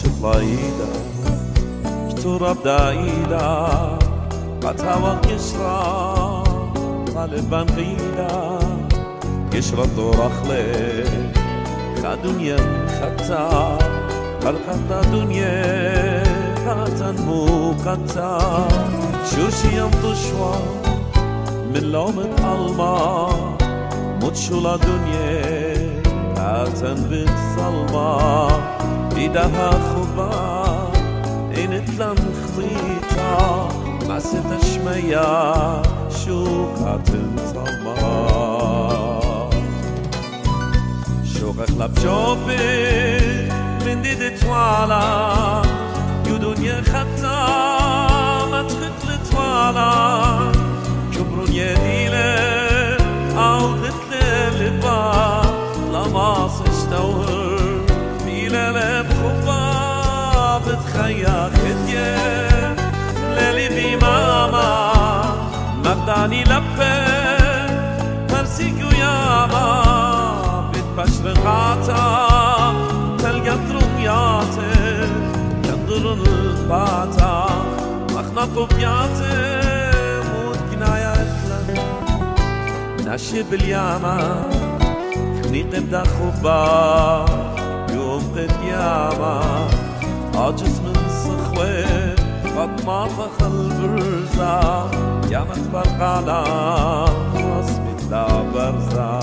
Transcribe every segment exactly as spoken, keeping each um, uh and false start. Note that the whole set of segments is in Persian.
شطلايدا كتورب دايدا قطعوا قشرة غالبا غيدا قشرة دور أخلي خدنيا خطا خلقتا دنيا خاتن موقتا شوشي يمضشوا من لومة ألما متشولا دنيا خاتن بتصلما إيدها خبا إنتلن خطيتا معسة شمية شوكة تنصلما شوقك لبشوفي من ديد توالا يو دنيا خطا ما تخط لتوالا كبرون يديلة أو تتلي لبا لما سشتور بيلة لبخبا بتخيا خدية ليلي بي ماما مقداني لبه هرسيكو ياما بتبشرقاتا تلقى درومياتي ينظرن الباتا مخنطو بياتي موت كنايا اتلن ناشي بالياما خنيق ابدا خبا يوم قد ياما عاجز من صخوة قد ما فخل برزا ياما تبرقانا رسمي لا برزا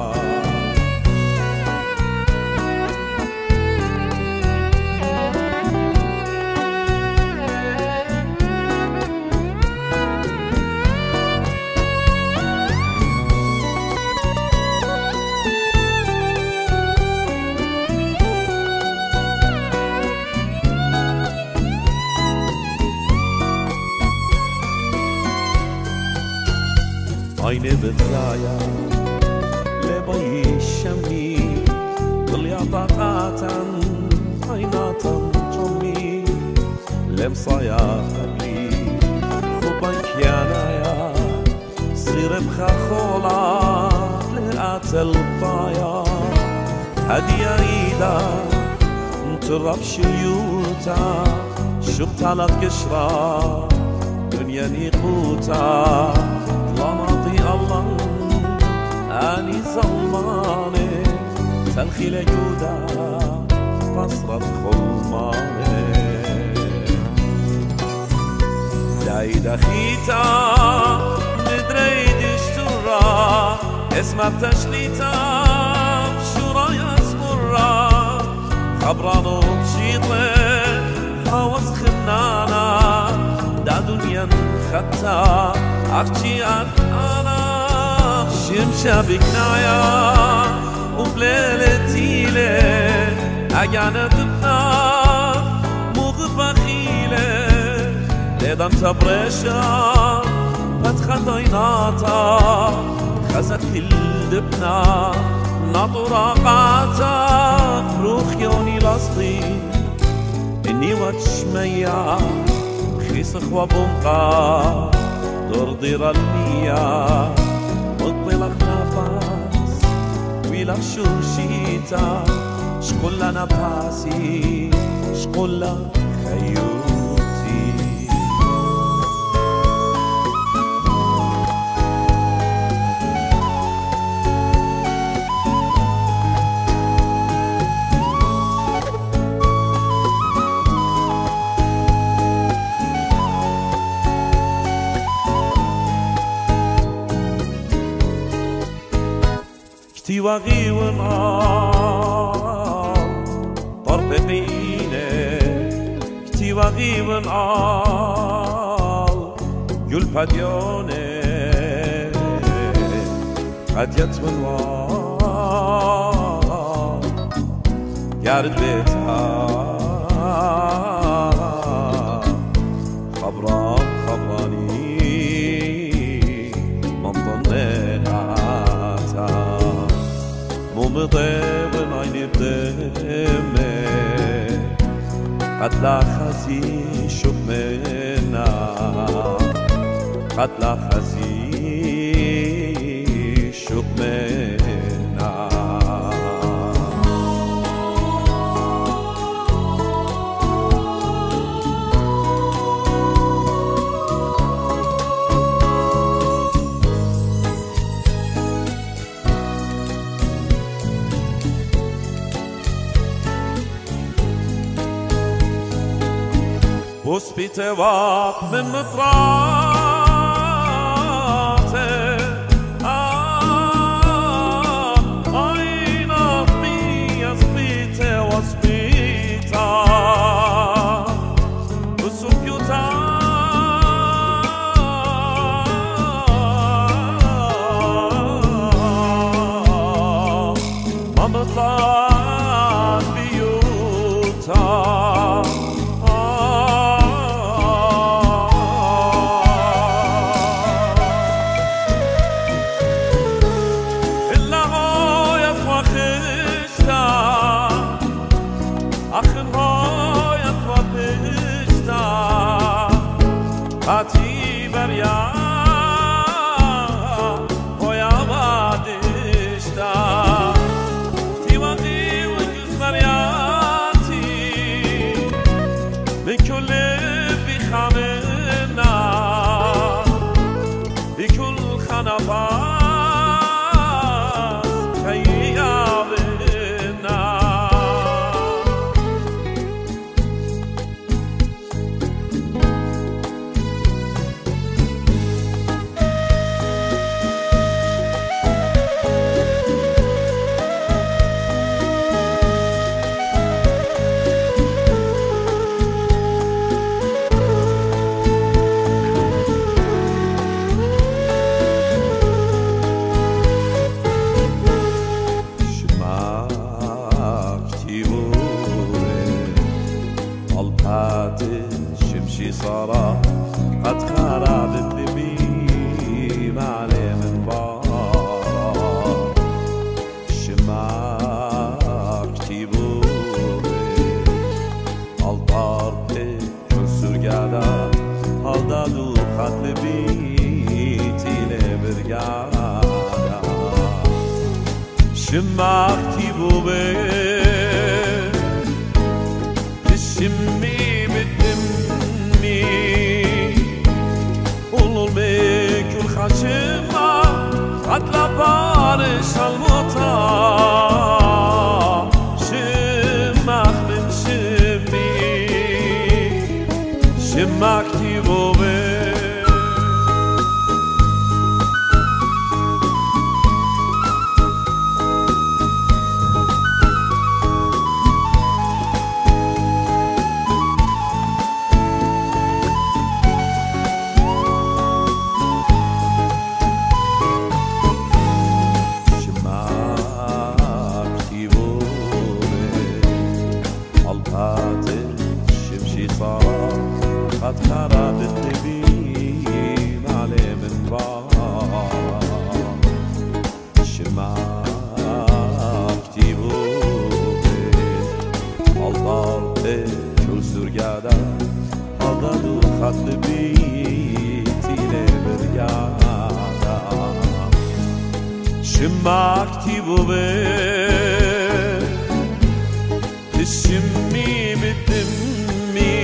عيني بترايا لباي الشمي ضليا طاقاتا عيناتا جمي لمصايا قبلي خبان كيانايا صير بخاخولا لقات البايا هدية ايدا نترب شيوتا شفت على قشرة دنيا نيقوتا لماضي الله أني ظلماني تلخي لجودا قصرت خلماني دايد أخيتا ندري دشتورا اسمها بتشليتا بشورا يسمرا خبرانو بشيطلي حواس خنانا دا دنيا خطا أختي أنا شمشة بكنايا وبليلتي لي أجانا تبنا مغبى خيلة لدم تبرشا فتخطيناتا خزت الدبنا نطرا قاتا روخ يوني لاصقي إني واتشميا خيسخ وبمقا ترضي المياه وطلق نفس ويلق شوشيتا شقول لنا باسي شقول لنا خيوتي كتي وغي ونعال طربقيني كتي وغي ونعال يول باديوني قد يتمنوال يارد بيتها خبران خبراني منطنينها مضيبن عيني بدمي قد لا خزي شوف منا قد لا خزي شوف منا وسبيته واق من مطراته آه أين أطمي أسبيته وسبيته وسبيته ما مطلع بيوته Ati verya hoya vadishta Tivadi ucuz veryati Bikul bikhamena Bikul khanabaz Khayyavena شمشي صارا قد خربت لبي معلي من بارا شماك تيبوري الطار بي كسر قادا هالدا دو خط لبي تيلي برقادا شماك تيبوري تشمي كل خشمة قتل بارش المطا شمك من شمي شمك تيبوبي قد خربت لبي معلي من بار شماك تيبوبي الطار شو سرقادا هذا دو خط لبي تيلي برقادا شماك تيبوبي تشمي بالدمي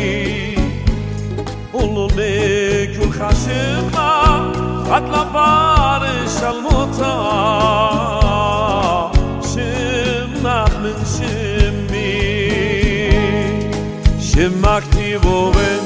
كل خشمة قتل بارش المطا شمك من شمي شمك تيبوبي